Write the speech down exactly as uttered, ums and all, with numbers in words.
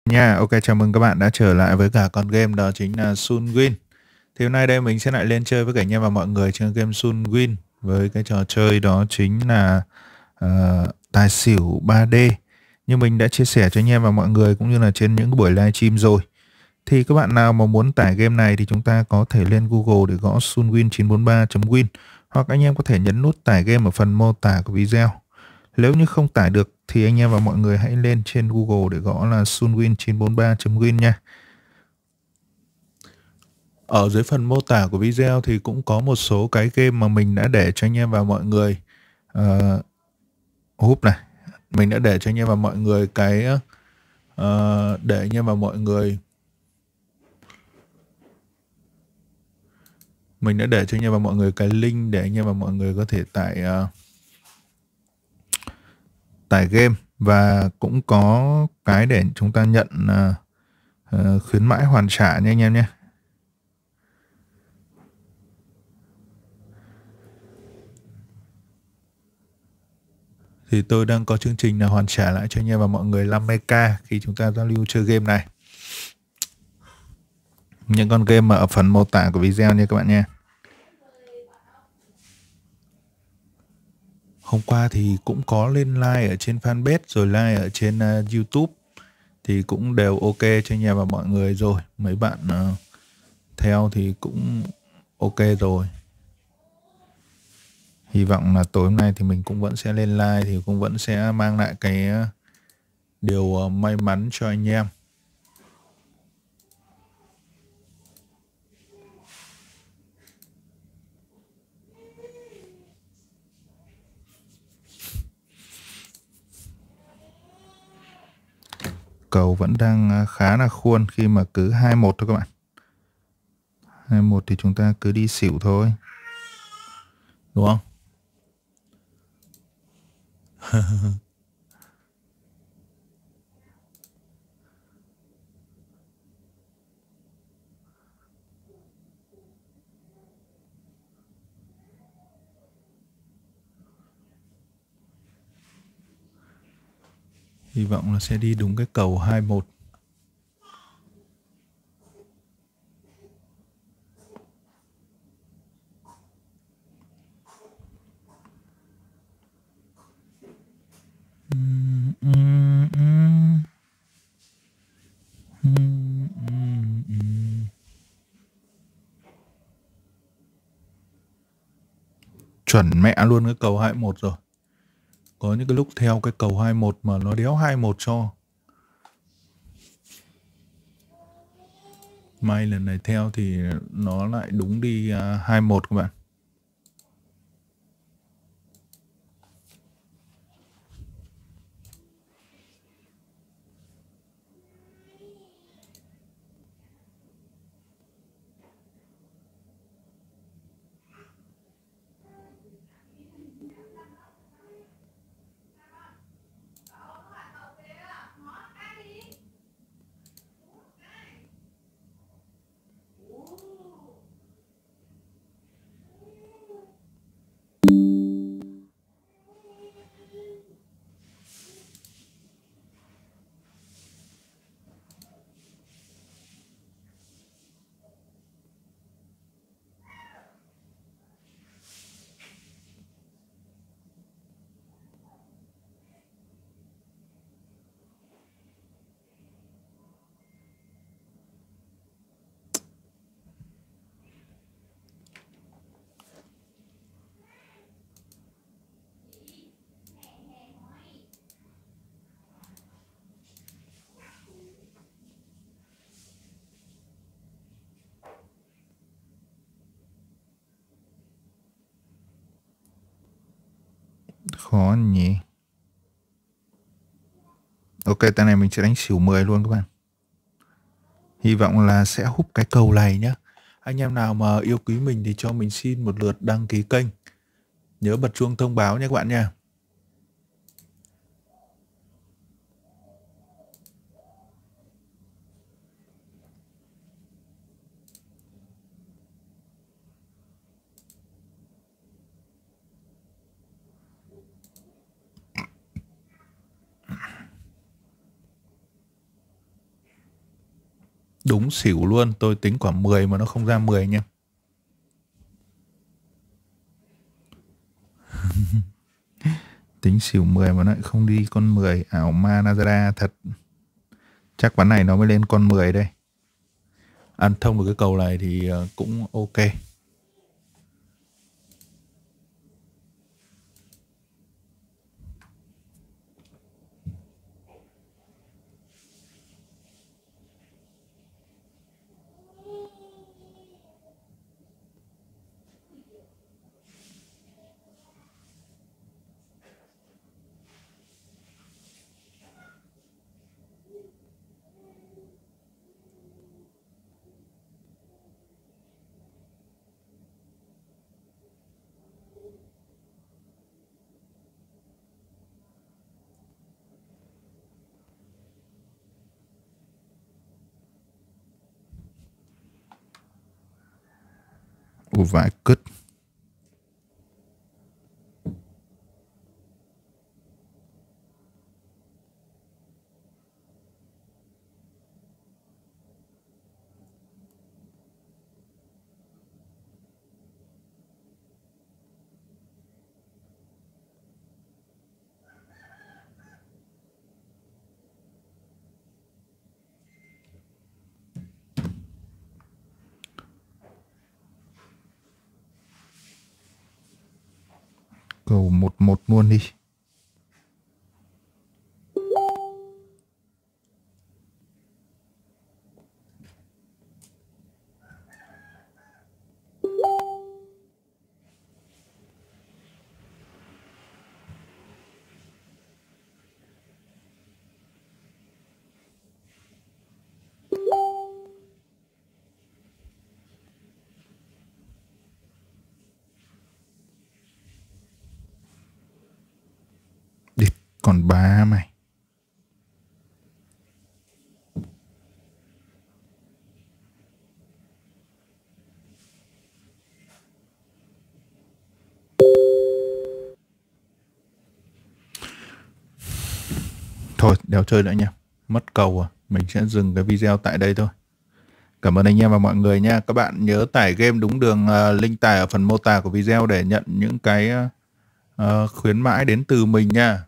Nha, ok, chào mừng các bạn đã trở lại với cả con game đó chính là Sun Win. Thì hôm nay đây mình sẽ lại lên chơi với cả anh em và mọi người trên game Sun Win với cái trò chơi đó chính là ờ, tài xỉu ba D. Như mình đã chia sẻ cho anh em và mọi người cũng như là trên những cái buổi livestream rồi. Thì các bạn nào mà muốn tải game này thì chúng ta có thể lên Google để gõ sunwin chín bốn ba chấm win, hoặc anh em có thể nhấn nút tải game ở phần mô tả của video. Nếu như không tải được thì anh em và mọi người hãy lên trên Google để gõ là sunwin chín bốn ba chấm win nha. Ở dưới phần mô tả của video thì cũng có một số cái game mà mình đã để cho anh em và mọi người uh, húp này. Mình đã để cho anh em và mọi người cái uh, để anh em và mọi người mình đã để cho anh em và mọi người cái link để anh em và mọi người có thể tải uh, tải game, và cũng có cái để chúng ta nhận uh, uh, khuyến mãi hoàn trả nha anh em nhé. Thì tôi đang có chương trình là hoàn trả lại cho anh em và mọi người năm mươi k khi chúng ta giao lưu chơi game này. Những con game mà ở phần mô tả của video nha các bạn nha. Hôm qua thì cũng có lên like ở trên fanpage rồi like ở trên uh, YouTube thì cũng đều ok cho anh em và mọi người rồi. Mấy bạn uh, theo thì cũng ok rồi. Hy vọng là tối hôm nay thì mình cũng vẫn sẽ lên like thì cũng vẫn sẽ mang lại cái uh, điều uh, may mắn cho anh em. Cầu vẫn đang khá là khuôn khi mà cứ hai một thôi các bạn. hai một thì chúng ta cứ đi xỉu thôi. Đúng không? Hy vọng là sẽ đi đúng cái cầu hai một. Chuẩn mẹ luôn cái cầu hai một rồi. Có những cái lúc theo cái cầu hai một mà nó đéo hai một cho. May lần này theo thì nó lại đúng đi uh, hai một các bạn. Khó nhỉ. Ok, tay này mình sẽ đánh xỉu mười luôn các bạn. Hy vọng là sẽ húp cái cầu này nhá. Anh em nào mà yêu quý mình thì cho mình xin một lượt đăng ký kênh. Nhớ bật chuông thông báo nhé các bạn nha. Đúng xỉu luôn, tôi tính quả mười mà nó không ra mười nha. Tính xỉu mười mà nó lại không đi con mười, ảo ma Nazara thật. Chắc ván này nó mới lên con mười đây. Ăn thông được cái cầu này thì ờ, cũng ok. Ủa vãi cứt. Cầu một một luôn đi. Địt còn ba mày. Thôi đéo chơi nữa nha. Mất cầu à. Mình sẽ dừng cái video tại đây thôi. Cảm ơn anh em và mọi người nha. Các bạn nhớ tải game đúng đường, uh, link tải ở phần mô tả của video để nhận những cái uh, khuyến mãi đến từ mình nha.